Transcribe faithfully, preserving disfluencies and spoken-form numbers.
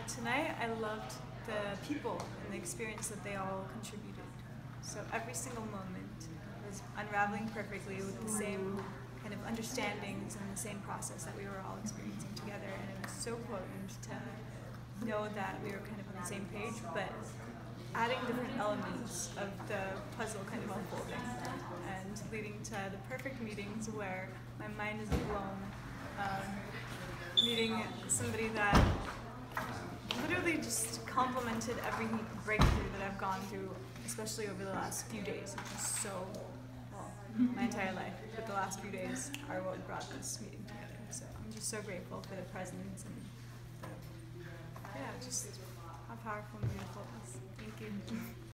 tonight I loved the people and the experience that they all contributed. So every single moment was unraveling perfectly with the same kind of understandings and the same process that we were all experiencing together, and it was so potent to know that we were kind of on the same page, but adding different elements of the puzzle kind of unfolding and leading to the perfect meetings where my mind is blown. Um, meeting somebody that literally just complimented every breakthrough that I've gone through, especially over the last few days, which is so, well, my entire life, but the last few days are what brought this meeting together. So I'm just so grateful for the presence and the, yeah, just how powerful and beautiful it was. Thank you.